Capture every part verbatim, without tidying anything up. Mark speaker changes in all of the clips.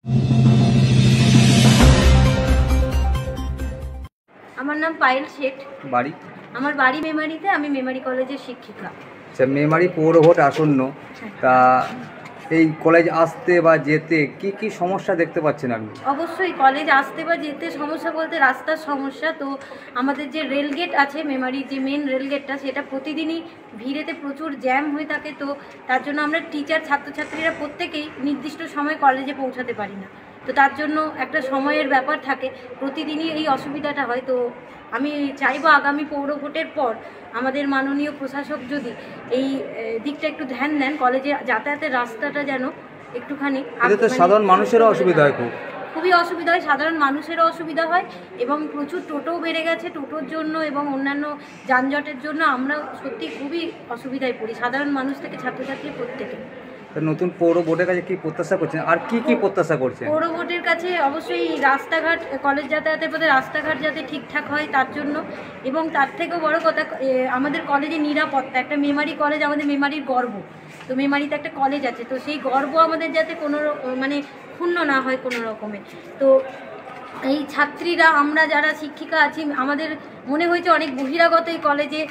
Speaker 1: আমার নাম পায়েল শেঠ।
Speaker 2: বাড়ি?
Speaker 1: আমার বাড়ি মেমারিতে, আমি মেমারি কলেজের শিক্ষিকা।
Speaker 2: আচ্ছা, মেমারি পৌর ভোট আসন্ন, তা এই কলেজ আসতে বা যেতে কি কি সমস্যা দেখতে পাচ্ছেন আপনি?
Speaker 1: অবশ্যই কলেজ আসতে বা যেতে সমস্যা বলতে রাস্তার সমস্যা। তো আমাদের যে রেলগেট আছে, মেমারি যে মেন রেলগেটটা, সেটা প্রতিদিনই ভিড়েতে প্রচুর জ্যাম হয়ে থাকে। তো তার জন্য আমরা টিচার ছাত্রছাত্রীরা প্রত্যেকেই নির্দিষ্ট সময় কলেজে পৌঁছাতে পারি না। তো তার জন্য একটা সময়ের ব্যাপার থাকে, প্রতিদিনই এই অসুবিধাটা হয়। তো আমি চাইবো আগামী পৌর ভোটের পর আমাদের মাননীয় প্রশাসক যদি এই দিকটা একটু ধ্যান দেন, কলেজে যাতায়াতের রাস্তাটা যেন একটুখানি।
Speaker 2: সাধারণ মানুষেরও অসুবিধা হয়, খুব
Speaker 1: খুবই অসুবিধা হয়, সাধারণ মানুষেরও অসুবিধা হয় এবং প্রচুর টোটোও বেড়ে গেছে। টোটোর জন্য এবং অন্যান্য যানজটের জন্য আমরা সত্যি খুবই অসুবিধায় পড়ি, সাধারণ মানুষ থেকে ছাত্রছাত্রী প্রত্যেকে।
Speaker 2: নতুন পৌর বোর্ডের কাছে কি প্রত্যাশা করছেন, আর কি কি প্রত্যাশা করছেন?
Speaker 1: পৌর বোর্ডের কাছে অবশ্যই রাস্তাঘাট, কলেজ যাতায়াতের পথে রাস্তাঘাট যাতে ঠিকঠাক হয় তার জন্য, এবং তার থেকেও বড় কথা আমাদের কলেজের নিরাপত্তা। একটা মেমারি কলেজ আমাদের মেমারির গর্ব, তো মেমারিতে একটা কলেজ আছে, তো সেই গর্ব আমাদের যাতে কোনো মানে ক্ষুণ্ণ না হয় কোনো রকমে। তো এই ছাত্রীরা, আমরা যারা শিক্ষিকা আছি, আমাদের মনে হয়েছে অনেক বহিরাগত এই কলেজে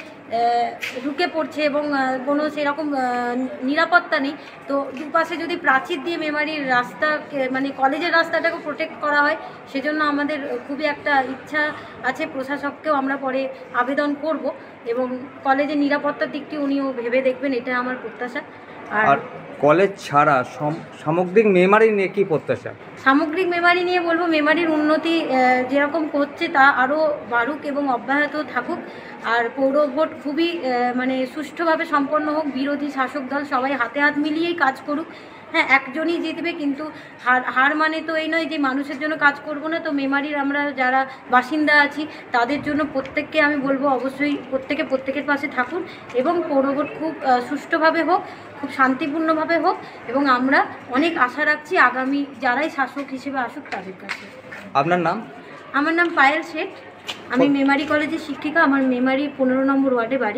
Speaker 1: ঢুকে পড়ছে এবং কোনো সেরকম নিরাপত্তা নেই। তো দুপাশে যদি প্রাচীর দিয়ে মেমারির রাস্তা, মানে কলেজের রাস্তাটাকে প্রোটেক্ট করা হয়, সেজন্য আমাদের খুবই একটা ইচ্ছা আছে। প্রশাসককেও আমরা পরে আবেদন করব এবং কলেজের নিরাপত্তার দিকটি উনিও ভেবে দেখবেন, এটা আমার প্রত্যাশা।
Speaker 2: আর কলেজ ছাড়া সামগ্রিক মেমারি নিয়ে কি প্রত্যাশা?
Speaker 1: সামগ্রিক মেমারি নিয়ে বলবো, মেমারির উন্নতি যেরকম হচ্ছে তা আরও বাড়ুক এবং অব্যাহত থাকুক। আর পৌর ভোট খুবই মানে সুষ্ঠুভাবে সম্পন্ন হোক, বিরোধী শাসক দল সবাই হাতে হাত মিলিয়েই কাজ করুক। হ্যাঁ, একজনই জিতবে, কিন্তু হার হার মানে তো এই নয় যে মানুষের জন্য কাজ করব না। তো মেমারির আমরা যারা বাসিন্দা আছি তাদের জন্য প্রত্যেককে আমি বলবো অবশ্যই প্রত্যেকে প্রত্যেকের পাশে থাকুন এবং পৌর ভোট খুব সুষ্ঠুভাবে হোক, খুব শান্তিপূর্ণভাবে হোক, এবং আমরা অনেক আশা রাখছি আগামী যারাই শাসক হিসেবে আসুক তাদের কাছে।
Speaker 2: আপনার নাম?
Speaker 1: আমার নাম পায়েল শেঠ, আমি মেমারি কলেজের শিক্ষিকা। আমার মেমারি পনেরো নম্বর ওয়ার্ডে বাড়ি।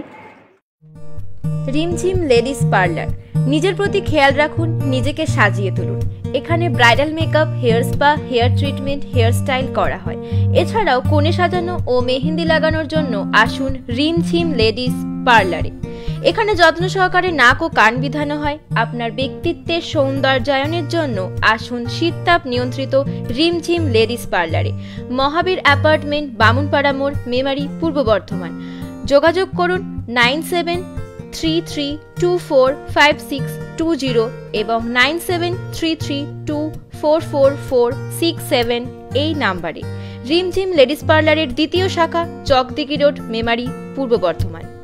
Speaker 3: রিমঝিম লেডিস পার্লার, নিজের প্রতি খেয়াল রাখুন, নিজেকে সাজিয়ে তুলুন। এখানে bridal makeup, hair spa, hair treatment, hair style করা হয়। এছাড়াও কোণে সাজানো ও মেহেন্দি লাগানোর জন্য আসুন রিমঝিম লেডিস পার্লারে। এখানে যত্ন সহকারে নাক ও কান বিধানো হয়। আপনার ব্যক্তিত্বের সৌন্দর্যায়নের জন্য আসুন শীততাপ নিয়ন্ত্রিত রিমঝিম লেডিস পার্লারে। মহাবীর অ্যাপার্টমেন্ট, বামুনপাড়া মোড়, মেমারি, পূর্ব বর্ধমান। যোগাযোগ করুন nine seven three three two four five six two zero এবং nine seven three three two four four four six seven এই নাম্বারে। রিমঝিম লেডিস পার্লারের দ্বিতীয় শাখা চকদিঘি রোড, মেমারি, পূর্ব বর্ধমান।